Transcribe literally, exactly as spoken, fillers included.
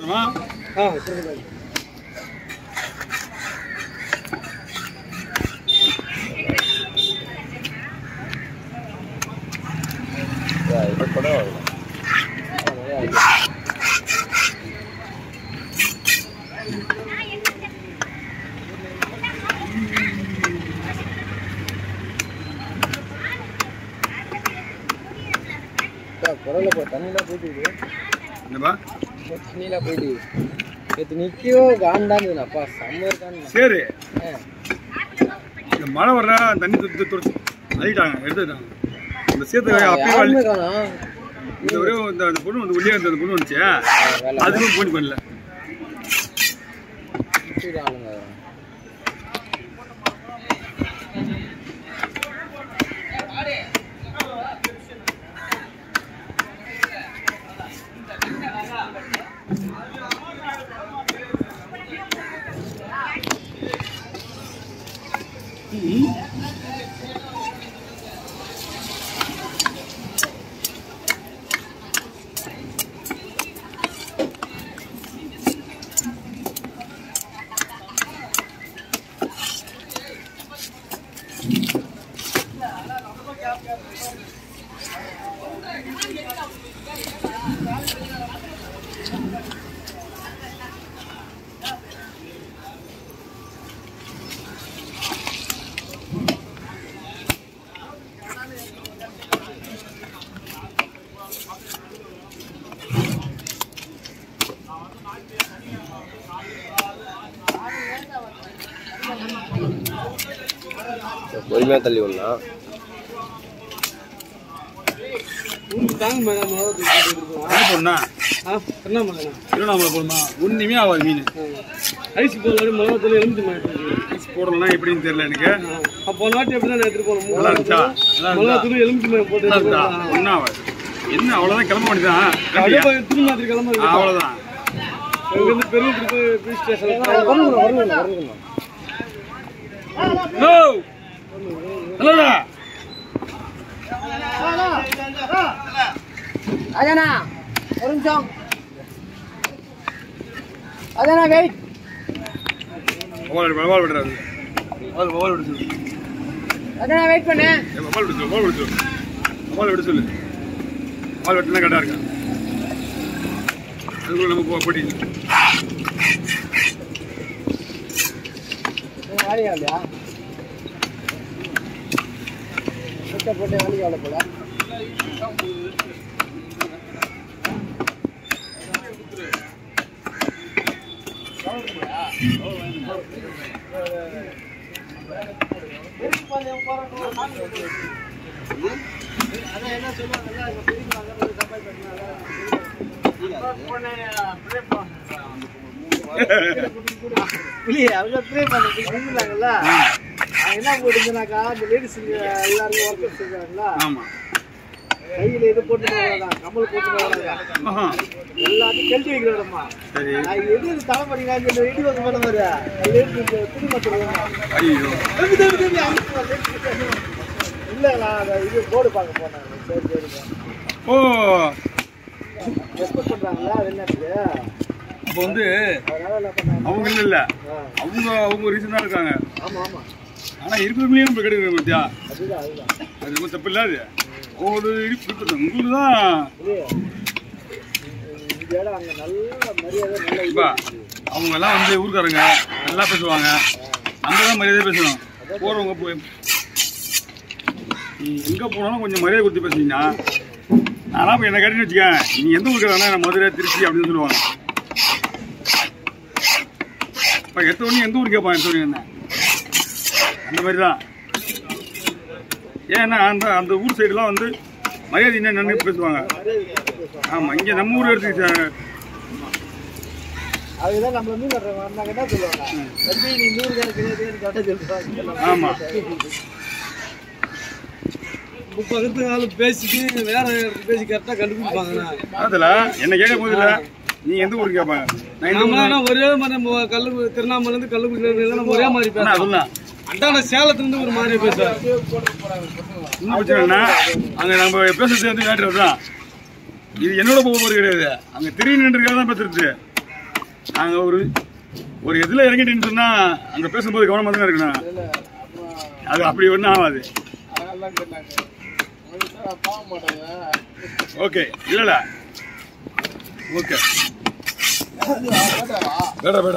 தண்ணியில போயிட்டு தண்ணியில போயிட்டு நேற்று நிற்கோ காண்டாந்துப்பா சம்மர் தான். சரி இந்த மழை வர்ற தண்ணி துட்டு துடைச்சு அழிட்டாங்க எடுத்துட்டாங்க. இந்த சேர்த்து அப்பயே காணும் இந்த ஒரே இந்த பொண்ணு வந்து உள்ளே இருந்த பொண்ணு வந்துச்சு அதுவும் போன் பண்ணல. பொறுமையா தள்ளி விடலாம். திருவண்ணாமலை போடுமா ஒண்ணுமே ஆகாது மீன். ஐஸ் போடலாம் மிளகாத்தூள் எலுமிச்சை ஐஸ் போடலன்னா எப்படின்னு தெரியல எனக்கு. அப்போ நாட்டு எப்படி தான் எடுத்துட்டு போகணும். நல்லா இருந்துச்சா? மிளகாத்தூள் எலுமிச்சை போட்டு ஒன்னும் ஆகாது. என்ன அவ்வளவுதான் கிளம்ப வேண்டியதான். திருநாத்திரி கிளம்ப அவ்வளவுதான். இங்கிருந்து பெரிய பீச் ஸ்டேஷன் அதானா ஒரு நிமிஷம் அதானா வெயிட் மொபைல் மொபைல் விடுறாரு மொபைல் மொபைல் விடு சொல்லு அதானா வெயிட் பண்ணு மொபைல் விடு சொல்லு மொபைல் விடு சொல்லு மொபைல் விடு சொல்லு மொபைல் விட்டுனா கரெக்டாக இருக்கா அதுக்குள்ள நம்ம போ போட்டி வாலியா இல்லையா போட்டு போட்டு வாலியா அவ்வளோ போல என்ன சொல்லுவாங்கல்ல என்ன போட்டுனாக்கா இந்த லேடிஸ் எல்லாருக்கும் ஒர்க்கர்ஸ் இருக்காங்களா கையில இது போட்டு கமல் போட்டு எல்லாத்தையும் கெல்ட்டி வைக்கிறோம்மா. எது தலை பண்ணிக்கலாம் ரெடி வந்து பண்ண மாதிரி துணி மாத்திரம் இல்ல நான் இது போர்டு பார்க்க போனேன். சரி சரிங்க ஓ எக்ஸ்போர்ட் பண்றாங்களா வெளிநாட்டுக்கு. அப்போ வந்து அவங்க இல்லை இல்லை அவங்க அவங்க ரீசனாக இருக்காங்க. ஆமாம் ஆமாம். ஆனால் இருக்கிறவங்களையும் நம்ம கிடைக்கிறது பார்த்தியா அதுதான் அதுதான் அது ரொம்ப தப்பு இல்லாது. ஒவ்வொரு இருக்குது உங்களுக்கு தான் அங்கே நல்ல மரியாதை நல்ல இப்போ அவங்கெல்லாம் வந்து ஊருக்காரங்க நல்லா பேசுவாங்க. அங்கே தான் மரியாதை பேசணும். போகிறவங்க போய் எங்கே போனாலும் கொஞ்சம் மரியாதை கொடுத்து பேசுனீங்கன்னா நான்லாம் இப்போ என்ன கேட்டேன்னு வச்சுக்கேன் நீ எந்த ஊருக்காரனா நான் மதுரை திருச்சி அப்படின்னு சொல்லுவாங்க. இப்போ எடுத்த உடனே எந்த ஊருக்கு கேட்பான் எடுத்த உடனே என்ன அந்த மாதிரி தான். ஏன்னா அந்த அந்த ஊர் சைடுலாம் வந்து மரியாதை என்ன நின்று பேசுவாங்க. ஆமாம் இங்கே நம்ம ஊர் எடுத்து அதுதான் நம்ம மீன் வந்தாங்க என்ன சொல்லுவாங்க நீ நூறு கணக்கு ஆமாம் முப்பது நாள் பேசிட்டு வேற பேசி கரெக்டாக கண்டுபிடிப்பாங்கண்ணா. அதில் என்ன கேட்க போது இல்லை நீ எந்த ஊருக்கு கேட்பாங்க. நான் ஒரே மாதிரி நம்ம கல்லு திருவண்ணாமலேருந்து கள்ளக்குறிச்சியில ஒரே மாதிரி பேசலாம். அண்டான சேலத்துலேருந்து ஒரு மாதிரி பேசுவார். இன்னும் பிரச்சனைனா அங்கே நம்ம பேசுறது வந்து வேட்டுறது தான். இது என்னோட போகும்போது கிடையாது. அங்கே திடீர்னு தான் பேசுறது. நாங்கள் ஒரு ஒரு எதில் இறங்கிட்டேன்னு சொன்னால் அங்கே பேசும்போது கவனமாக தானே இருக்கணும். அது அப்படி ஒன்றும் ஆகாது. ஓகே இல்லைல்ல ஓகே வேடா வேடா